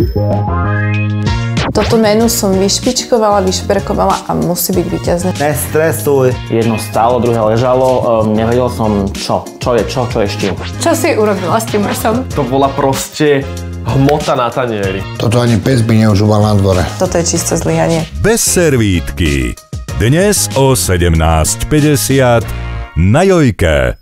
Toto menu som vyšpičkovala, vyšperkovala a musí byť víťazné. Nestresuj. Jedno stálo, druhé ležalo, nevedel som čo je s čím. Čo si urobila s tým mesom? To bola proste hmota na tanieri. Toto ani pes by neužíval na dvore. Toto je čisté zlyhanie. Bez servítky. Dnes o 17:50 na Jojke.